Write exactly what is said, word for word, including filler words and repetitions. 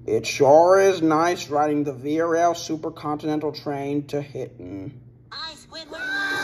It sure is nice riding the V R L Supercontinental train to Hitton. Aye, Squidward.